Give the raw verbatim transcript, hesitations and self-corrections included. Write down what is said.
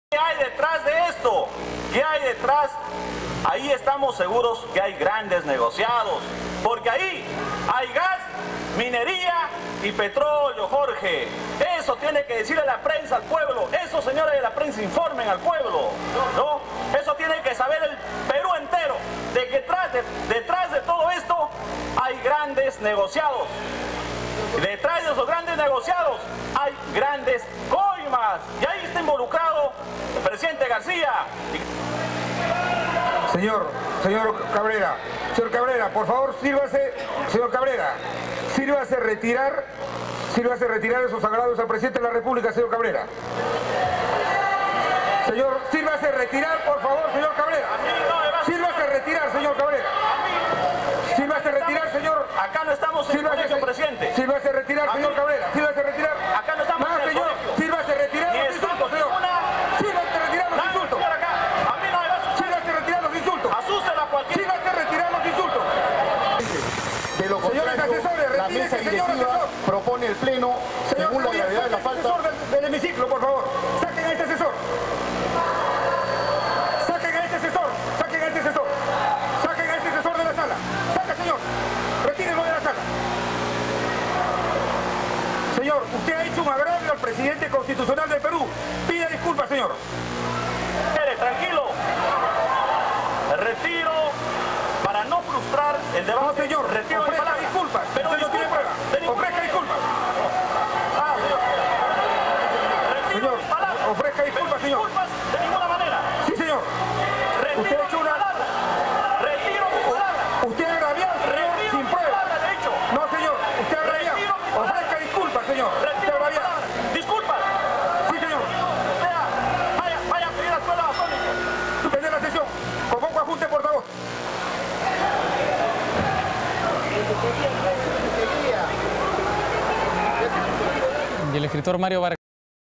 ¿Qué hay detrás de esto? ¿Qué hay detrás? Ahí estamos seguros que hay grandes negociados, porque ahí hay gas, minería y petróleo, Jorge. Eso tiene que decirle la prensa al pueblo. Esos señores de la prensa informen al pueblo, ¿no? Eso tiene que saber el Perú entero, de que detrás de, detrás de todo esto hay grandes negociados. Detrás de esos grandes negociados hay grandes coimas, y ahí está involucrado el presidente García. Señor, señor Cabrera, señor Cabrera, por favor, sírvase, señor Cabrera, sírvase retirar, sírvase retirar esos agravios al presidente de la República, señor Cabrera. Señor, sírvase retirar, por favor, señor Cabrera. Sírvase retirar, señor Cabrera. Sírvase retirar, señor. Acá no estamos en el colegio, presidente. Sírvase retirar, señor Cabrera. Sírvase retirar. Acá no estamos Más, en el señor. colegio. Sírvase retirar los insultos, señor. Sírvase retirar los insultos. A mí no me va a asustar. Sírvase retirar los insultos. Asústela a cualquier. Sírvase retirar los insultos. De lo Señores contrario, asesores, la retírese, mesa señor directiva asesor. propone el pleno, Señor según la Javier, gravedad de la saquen falta. al asesor del, del hemiciclo, por favor. Saquen a este asesor. Saquen a este asesor. Saquen a este asesor. Saquen a este asesor de la sala. Saca, señor. Retírenlo de la sala. Señor, usted ha hecho un agravio al presidente constitucional del Perú. Pida disculpas, señor. Espere, tranquilo. Me retiro para no frustrar el debate. No, señor. Retiro mi Ofrezca palabra. disculpas. Pero Usted no tiene disculpas, prueba. de ninguna Ofrezca manera. disculpas. Ah, señor. Retiro Señor, mi palabra. ofrezca disculpas, Pero señor. disculpas de ninguna manera. Sí, señor. Retiro Usted ha hecho mi una... palabra. Retiro mi palabra. Usted ha agraviado, señor, Retiro sin mi prueba. palabra, de hecho. No, señor. Usted ha agraviado. Retiro mi palabra. Ofrezca disculpas, señor. Usted ha Retiro mi agraviado. palabra. Disculpas. Sí, señor. Vea, vaya, vaya a pedir a escuela basónica. Suspender la sesión. Convoco a Junta de Portavoz. Y el escritor Mario Vargas.